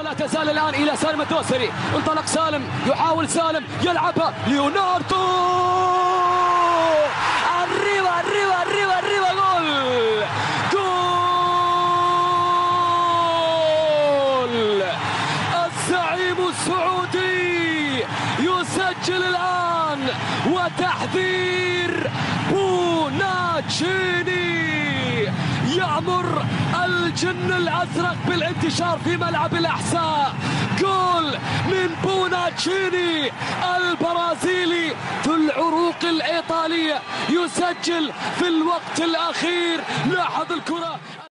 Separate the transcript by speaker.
Speaker 1: وما تزال الآن إلى سالم الدوسري. انطلق سالم، يحاول سالم يلعبها ليوناردو. arriba arriba arriba arriba جول جول. الزعيم السعودي يسجل الآن، وتحذير بوناتشيني يأمر الجن الأزرق بالانتشار في ملعب الأحساء. جول من بوناتشيني البرازيلي في العروق الإيطالية، يسجل في الوقت الأخير. لاحظ الكرة